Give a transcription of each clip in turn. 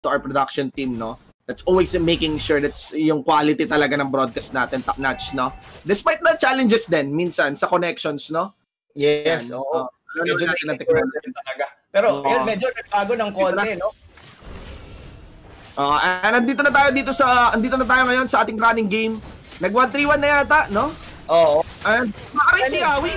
to our production team, no? That's always making sure that's yung quality talaga ng broadcast natin, top notch, no? Despite the challenges din, minsan, sa connections, no? Yes, oo. Medyo talaga. Pero, yun, medyo nagbago ng konti, no? Andito na tayo ngayon sa ating running game. Nag 1-3-1 na yata, no? Oo. And nakaray si Yawi.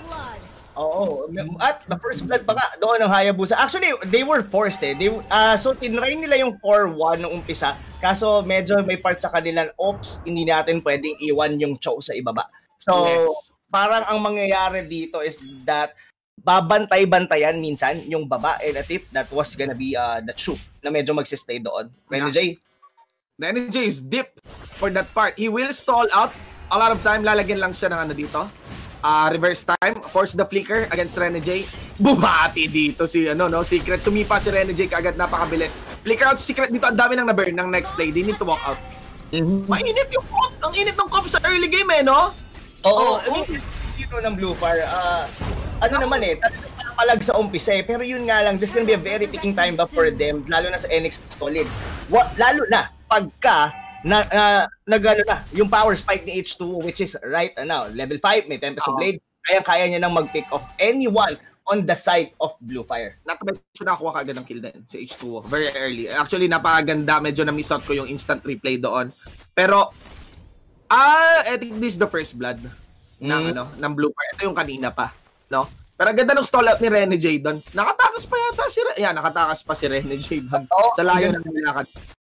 Oo. At the first blood pa nga doon ng Hayabusa. Actually, they were forced eh. So, tinry nila yung 4-1 nung umpisa. Kaso, medyo may part sa kanilang, oops, hindi natin pwedeng iwan yung Chow sa ibaba. So, parang ang mangyayari dito is that babantay-bantayan minsan yung baba and a tip that was gonna be the Chu na medyo magsistay doon. Renny J is deep for that part. He will stall out. A lot of time, lalagyan lang siya ng ano dito. Reverse time, force the flicker against Renny J. Bumati dito si Secret. Sumipa si Renny J kaagad, napakabilis. Flicker out si Secret dito, ang dami nang na-burn ng next play. They need to walk out. Mainit yung comp. Ang init ng comp sa early game no? Oo. Dito ng BLUFIRE, ano naman talagang palag sa umpisa pero yun nga lang, this gonna be a very ticking time bomb for them, lalo na sa NXP Solid. Lalo na pagka yung power spike ni H2, which is right now, level 5, may Tempest of Blade, kaya niya nang mag-pick off anyone on the side of BLUFIRE. Nakakuha kaagad ng kill din si H2 very early. Actually, napakaganda. Medyo na-miss out ko yung instant replay doon. Pero, I think this is the first blood ng BLUFIRE. Ito yung kanina pa. No? Pero ang ganda ng stall out ni Renny J doon. Nakatakas pa yata nakatakas pa si Renny J doon. Sa layo ng nilakad.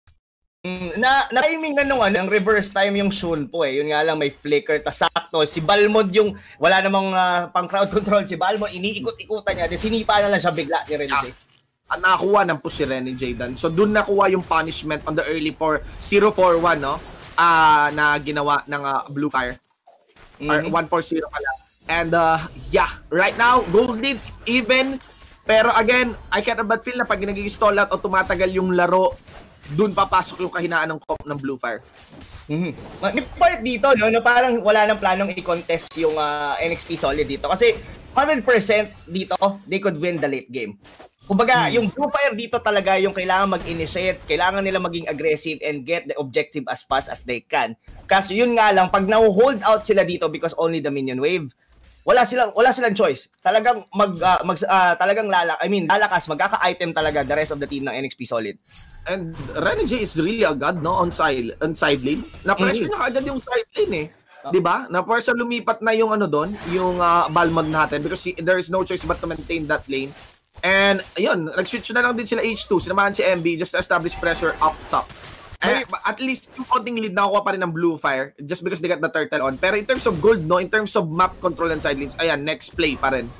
Na-timing na nung ang reverse time yung Shun po Yun nga lang may flicker, sakto. Si Balmond yung wala namang pang crowd control. Si Balmond, iniikot-ikutan niya. Sinipa na lang siya bigla ni Renny J. At nakakuha ng push si Renny J doon. So doon nakuha yung punishment on the early 0-4-1, no? Na ginawa ng BLUFIRE. Or 1-4-0 pala. And right now, gold lead, even. Pero again, I can't but feel na pag nag-i-stall out o tumatagal yung laro, dun papasok yung kahinaan ng comp ng BLUFIRE. May part dito, no, parang wala nang planong i-contest yung NXP Solid dito. Kasi 100% dito, they could win the late game. Kumbaga, yung BLUFIRE dito talaga yung kailangan mag-initiate, kailangan nila maging aggressive and get the objective as fast as they can. Kasi yun nga lang, pag na-hold out sila dito because only the minion wave, wala silang choice. Talagang lalakas, magkaka-item talaga the rest of the team ng NXP Solid. And Renny J is really a god, no, on side lane. Na-pressure na kaagad yung side lane 'Di ba? Na parsa lumipat na yung doon, yung Balmond natin because there is no choice but to maintain that lane. And ayun, nag-switch na lang din sila H2, sinamahan si MB just to establish pressure up top. At least yung konting lead nakuha pa rin ng BLUFIRE just because they got the turtle on. Pero in terms of gold, no, in terms of map control and side lanes, ayan, next play pa rin.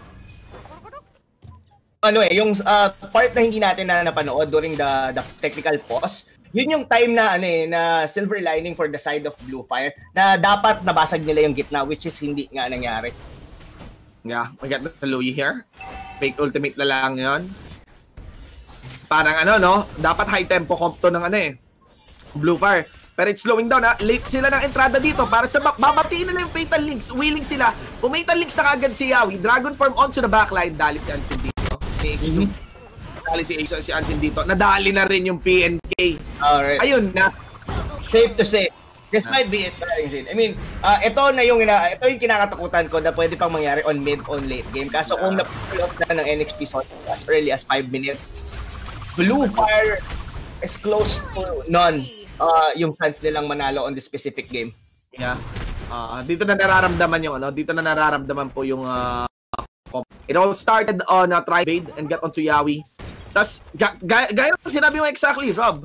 Yung part na hindi natin napanood during the technical pause, yun yung time na na silver lining for the side of BLUFIRE na dapat nabasag nila yung gitna, which is hindi nga nangyari. Yeah, we got the Louis here. Fake ultimate na lang yun. Parang dapat high tempo comp to ng BLUFIRE. Pero it's slowing down Late sila ng entrada dito para sa babatiin nila yung Fatal Links. Willing sila. Kung Fatal Links na kagad si Yawi, Dragon Form onto the backline. Dali si Ansin dito. H2. Dali si Ansin dito. Nadali na rin yung PNK. Alright. Ayun na. Safe to say. This might be it. I mean, ito yung kinakatakutan ko na pwede pang mangyari on mid, on late game. Kaso kung na-pull off na ng NXP as early as 5 minutes, BLUFIRE is close to none yung chance nilang manalo on this specific game. Yeah. Dito na nararamdaman yung dito na nararamdaman po yung it all started on try evade and get onto Yawi. Tas gaya ng sinabi mo exactly, Rob.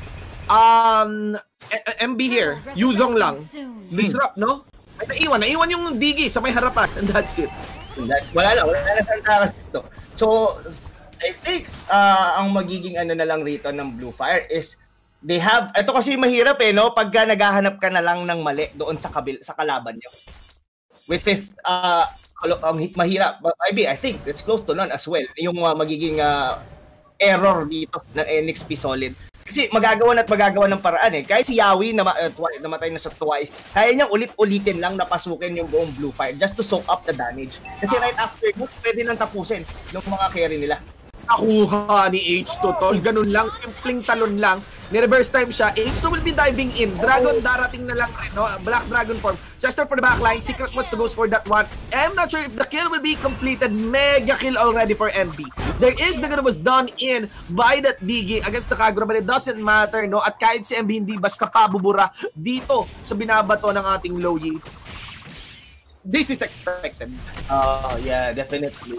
MB here, Yuzong lang. Disrupt, no? Ay, naiwan yung Digi sa may harapan and that's it. Wala na santakas dito. So, I think ang magiging na lang rito ng BLUFIRE is they have, ito kasi mahirap no, pagka naghahanap ka na lang ng mali doon sa kalaban niyo. Which is mahirap. I think it's close to none as well. Yung magiging error dito ng NXP Solid. Kasi magagawa ng paraan Kahit si Yawi namatay na siya twice, kaya niyang ulit-ulitin lang napasukin yung buong BLUFIRE just to soak up the damage. Kasi right after, pwede nang tapusin ng mga carry nila. nakuha ni H2, tol. Ganun lang, simpleng talon lang. Ni-reverse time siya. H2 will be diving in. Dragon darating na lang rin, no? Black Dragon form. Chester for the backline. Secret wants to go for that one. I'm not sure if the kill will be completed. Mega kill already for MB. There is the good was done in by that Digi against the Kagura, but it doesn't matter, no? At kahit si MB hindi basta pabubura dito sa binabato ng ating Loyi. This is expected. Yeah, definitely.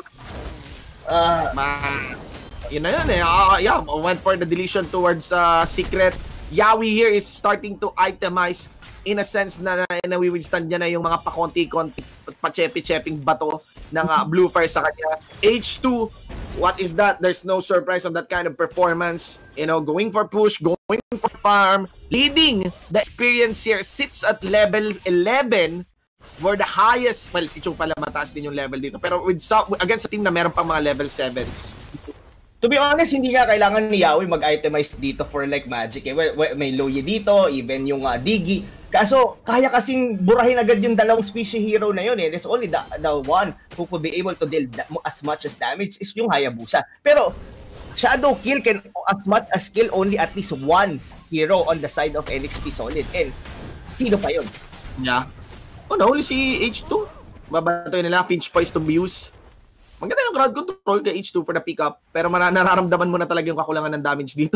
Yun na yun eh. Yeah, went for the deletion towards Secret. Yawi here is starting to itemize in a sense na nawi-withstand niya na yung mga pakonti-konti pachepi-cheping bato ng BLUFIRE sa kanya. H2, what is that? There's no surprise on that kind of performance. You know, going for push, going for farm, leading. The experience here sits at level 11 for the highest. Well, si Chu pala mataas din yung level dito. Pero with against sa team na meron pang mga level 7s. To be honest, hindi nga kailangan ni Yawi mag-itemize dito for like Magic. Eh. May Loyi dito, even yung Digi. Kaso, kaya kasing burahin agad yung dalawang species hero na yun. Eh. There's only the one who could be able to deal as much as damage is yung Hayabusa. Pero, Shadow Kill can as much as kill only at least one hero on the side of NXP Solid. And, sino pa yun? Yeah. Oh, nahuli si H2. Babatoy nila, Finch Poise to be used. Maganda yung crowd control kay H2 for the pickup, pero nararamdaman mo na talaga yung kakulangan ng damage dito.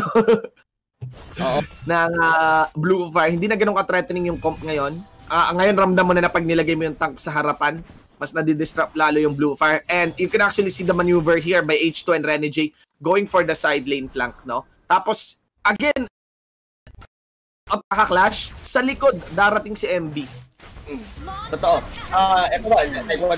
ng BLUFIRE. Hindi na ganun ka-threatening yung comp ngayon. Ngayon ramdam mo na pag nilagay mo yung tank sa harapan, mas nadidistract lalo yung BLUFIRE. And you can actually see the maneuver here by H2 and Renegade going for the side lane flank, no? Tapos, again, clash sa likod, darating si MB. Totoo. Ito ba,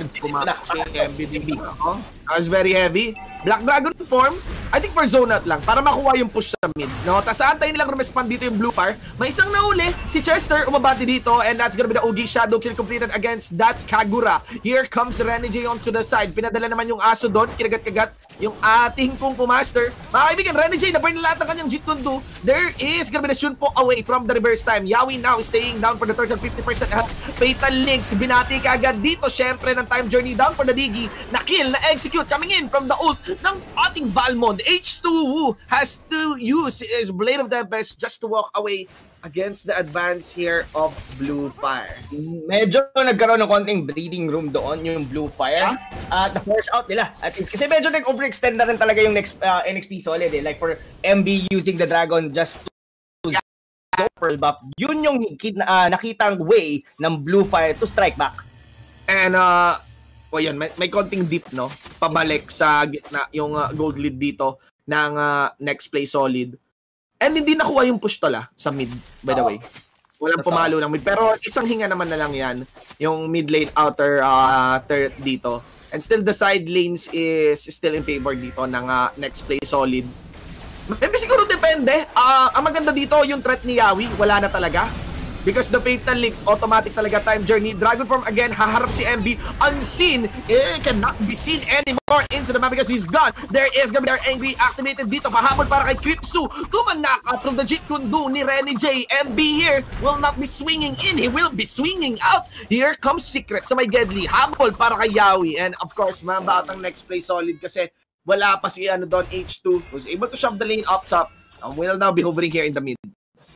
si MBDB. That was very heavy. Black Dragon form, I think for zone out lang, para makuha yung push sa mid. No? Tapos antay nilang respond dito yung BLUFIRE. May isang nahuli, si Chester umabati dito, and that's gonna be the OG Shadow Kill completed against that Kagura. Here comes Renegade onto the side. Pinadala naman yung aso doon, kinagat-kagat yung ating Kung Fu Master. Mga kaibigan, Renegade na burn na lahat ng kanyang Jeet Kune Do. There is gonna be the Shunpo away from the reverse time. Yawi now staying down for the total 50% Fatal Links. Binati ka agad dito, syempre ng time journey down for the Digi. Na kill, na execute, coming in from the ult ng ating Valmond. H2 has to use his Blade of Tempest just to walk away against the advance here of BLUFIRE. Medyo nagkaroon ng konting breathing room doon yung BLUFIRE at the force out nila. At least, kasi medyo nag-overextend na rin talaga yung NXP Solid eh. Like for MB using the Dragon just to go for buff. Yun yung nakitang way ng BLUFIRE to strike back. And o yun, may konting dip, no? Pabalik sa gitna yung gold lead dito ng next play Solid. And hindi nakuha yung push tala sa mid, by the way. Walang pumalo ng mid. Pero isang hinga naman na lang yan, yung mid lane outer third dito. And still the side lanes is still in favor dito ng next play Solid. Maybe siguro depende. Ang maganda dito, yung threat ni Yawi, wala na talaga. Because the Fatal Links, automatic talaga time journey. Dragon form again, haharap si MB. Unseen, cannot be seen anymore into the map because he's gone. There is gonna be our angry activated dito. Pahabol para kay Kripsu. Tumanak from the Jeet Kune Do ni Renegade. MB here will not be swinging in. He will be swinging out. Here comes Secret sa may Deadly. Habol para kay Yawi. And of course, mabatang next play Solid kasi wala pa si doon, H2. Was able to shove the lane up top. And will now be hovering here in the mid.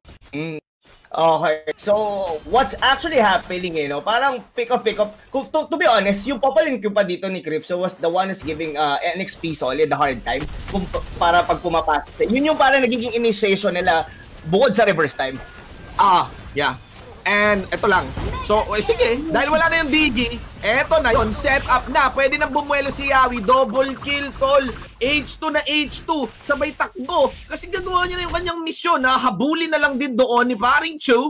Okay, so what's actually happening, parang pick up. To be honest, yung papalink ko pa dito ni Kripso was the one who's giving NXP Solid the hard time para pag pumapasok. Yun yung parang nagiging initiation nila bukod sa reverse time. Yeah. And eto lang. So, sige, dahil wala na yung Digi, eto na yun, set up na. Pwede nang bumuelo si Yawi. Double kill, tol. H2 na H2. Sabay takbo. Kasi gagawa niya na yung kanyang misyon. Habulin na lang din doon ni paring Chu.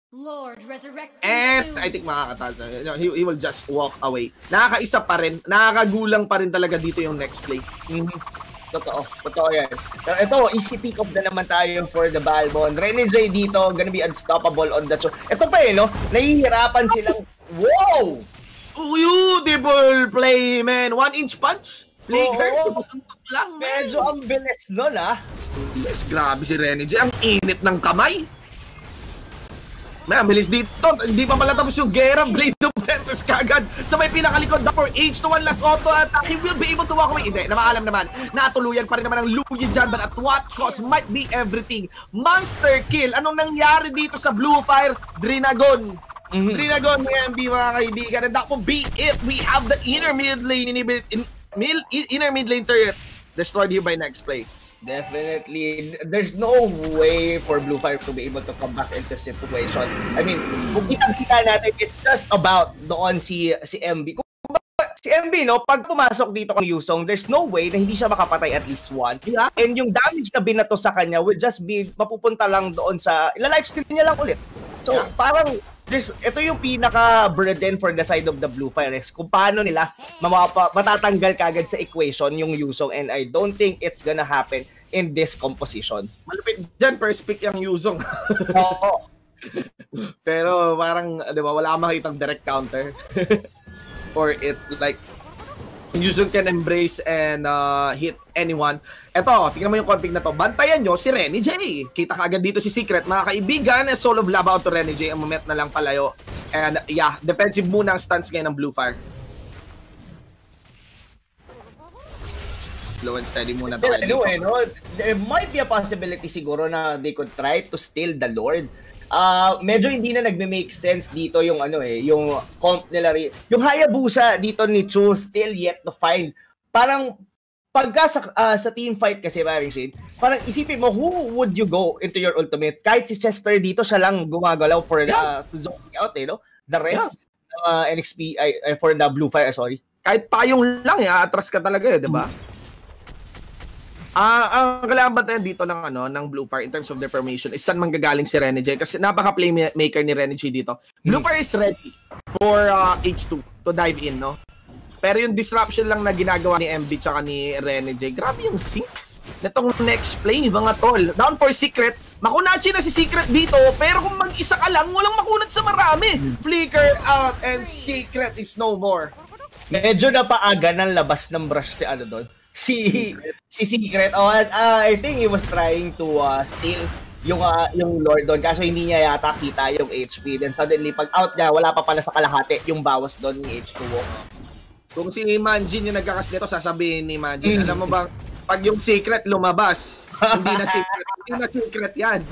And I think makakatasa. He will just walk away. Nakakaisa pa rin. Nakakagulang pa rin talaga dito yung next play. Totoo yan. Pero ito, easy pick up na naman tayo for the Balmond. Renegade dito, gonna be unstoppable on the show. Ito pa nahihirapan silang, wow! Beautiful play, man. 1-inch punch. Play guard, suntok lang, man. Medyo ang bilis nun, Yes, grabe si Renegade. Ang init ng kamay. Man, bilis dito. Hindi pa pala tapos yung gera. Blade of Tempest kagad sa may pinakalikod na for H to one last auto attack. He will be able to walk away. Hindi, namaalam naman. Natuluyan pa rin naman ang Luyi dyan, but at what cost might be everything. Monster kill. Anong nangyari dito sa BLUFIRE? Drinagon. Drinagon ni MB, mga kaibigan. And that will be it. We have the inner mid lane inner mid lane turret destroyed here by NXP. Definitely. There's no way for BLUFIRE to be able to come back into situation. I mean, kung kita natin, it's just about doon si MB. Kung si MB, no, pag pumasok dito kung Yusong, there's no way na hindi siya makapatay at least one. Yeah. And yung damage na binato sa kanya will just be mapupunta lang doon sa, ila-lifesteal niya lang ulit. So, yeah, parang, ito yung pinaka-burden for the side of the BLUFIRE is kung paano nila matatanggal kagad sa equation yung Yusong, and I don't think it's gonna happen in this composition. Malupit dyan, first pick yung Yusong. Oo. Pero parang, di ba, wala kang makitang direct counter. Or it, like, Yusong can embrace and hit anyone. Eto, tingnan mo yung config na to. Bantayan nyo si Renny J. Kita ka agad dito si Secret. Mga kaibigan, solo love out to Renny J. Ang moment na lang palayo. And yeah, defensive muna ang stance ngayon ng BLUFIRE. Slow and steady muna to. Anyway, no, there might be a possibility siguro na they could try to steal the Lord. Medyo hindi na nagme-make sense dito yung yung comp nila, yung Hayabusa dito ni Chu, still yet to find. Parang pagka sa team fight kasi, paring Shade, parang isipin mo, who would you go into your ultimate? Kahit si Chester dito, siya lang gumagalaw for to zone out, no? The rest, NXP, for the BLUFIRE, sorry. Kahit payong lang, atras ka talaga, di ba? Ang kailangan ba tayo dito ng BLUFIRE in terms of their formation is saan manggagaling si Renny J? Kasi napaka-playmaker ni Renny J dito. BLUFIRE is ready for H2 to dive in, no? Pero yung disruption lang na ginagawa ni MB tsaka ni Renny J, grabe yung sync nitong next play, mga tol. Down for Secret. Makunachi na si Secret dito, pero kung mag-isa ka lang, walang makunat sa marami. Flicker out and Secret is no more. Medyo napaaga ng labas ng brush si doon. Si Secret. I think he was trying to steal yung Lord doon, kaso hindi niya yata kita yung HP. Then suddenly, pag out niya, wala pa pala sa kalahati yung bawas doon ni H2O. Kung si Manjin yung nagkakas dito, sasabihin ni Manjin, alam mo bang, pag yung Secret lumabas, hindi na secret yan.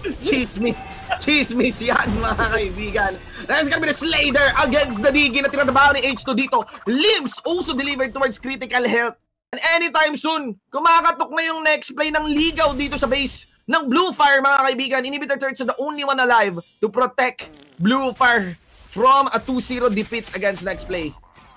Chismis yan, mga kaibigan. There's gonna be the Slater against the Digi na tinatabaho ni H2 dito. Limbs also delivered towards critical health. And anytime soon, kumakatok na yung next play ng ligaw dito sa base ng BLUFIRE, mga kaibigan. Inhibitor turrets are the only one alive to protect BLUFIRE from a 2-0 defeat against next play.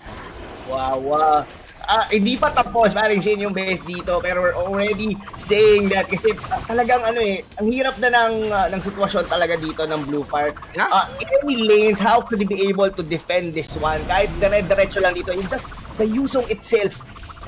Wow. Hindi pa tapos, paring Shane, yung base dito, pero we're already saying that kasi talagang ang hirap na ng sitwasyon talaga dito ng BLUFIRE. Any lanes, how could they be able to defend this one? Kahit dire-diretso lang dito, it's just the Yusong itself.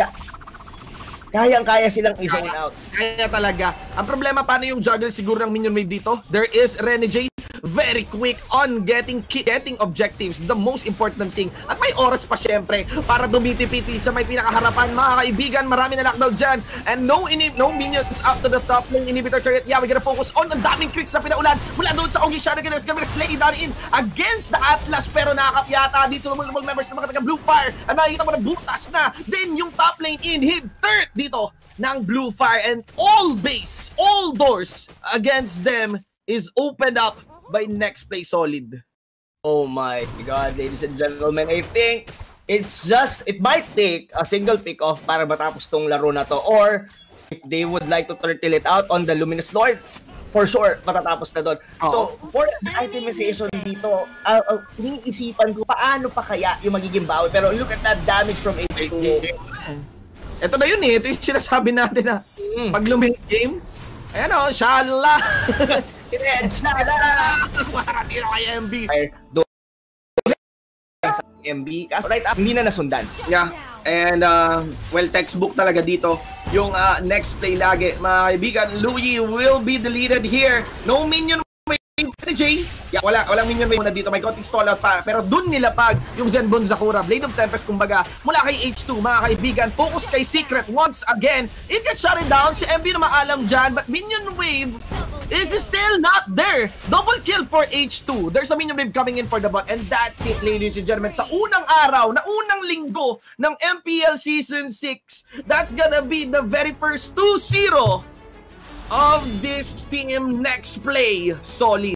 Kayang-kaya silang i-zone out. Kaya talaga. Ang problema, paano yung juggle siguro ng minion wave dito? There is Renny J, very quick on getting objectives, the most important thing. At may oras pa syempre para dumiti-piti sa may pinakaharapan, mga kaibigan. Marami na lockdown dyan. And no minions up to the top ng inhibitor turret. Yeah, we're gonna focus on ang daming crits na pinaulan mula doon sa Ogi Shanagan. There's gonna be a slay down in against the Atlas, pero nakakapyata dito ng multiple members ng mga taga BLUFIRE. At makikita mo na butas na din yung top lane inhibitor dito ng BLUFIRE, and all base, all doors against them is opened up by next play solid. Oh my god, ladies and gentlemen, I think it might take a single pick off para matapos tong laro na to, or if they would like to turtle it out on the Luminous Lord, for sure matatapos na doon. So for the itemization dito, iniisipan ko paano pa kaya yung magiging bawi, pero look at that damage from H2. Ito na yun ito yung sinasabi natin na pag lumit game, ayan shala. Maratira kay MB. Sa MB, kaso right up, hindi na nasundan. Yeah, and well, textbook talaga dito yung next play lagi, mga kaibigan. Luyi will be deleted here. No minion wave, J. Yeah, walang minion wave na dito. May konting stall out pa, pero dun nilapag yung Zenbon Zakura, Blade of Tempest, kumbaga, mula kay H2, mga kaibigan. Focus kay Secret once again. It gets shut down. Si MB na maalam dyan, but minion wave is still not there. Double kill for H2. There's a minion wave coming in for the bot. And that's it, ladies and gentlemen. Sa unang araw, na unang linggo ng MPL Season 6, that's gonna be the very first 2-0 of this team next play. Solid.